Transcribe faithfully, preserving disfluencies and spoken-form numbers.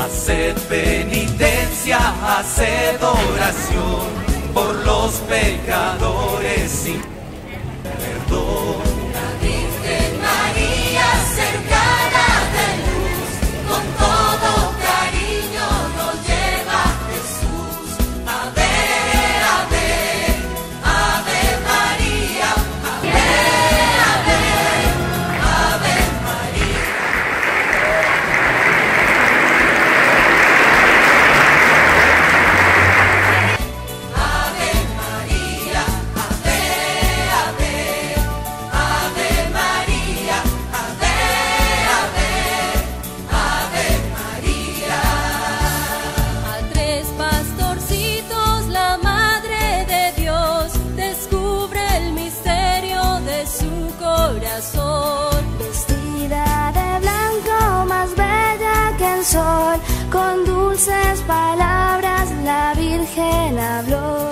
Haced penitencia, haced oración por los pecadores sin perdón. La Virgen María, cercana de luz, con todo cariño nos lleva a Jesús. Ave, ave, ave María, ave, ave, ave María. Ave María, ave, ave, ave María, ave, ave, ave María. A tres pastorcitos la Madre de Dios descubre el misterio de su corazón. Vestida de blanco, más bella que el sol, con dulces palabras la Virgen habló.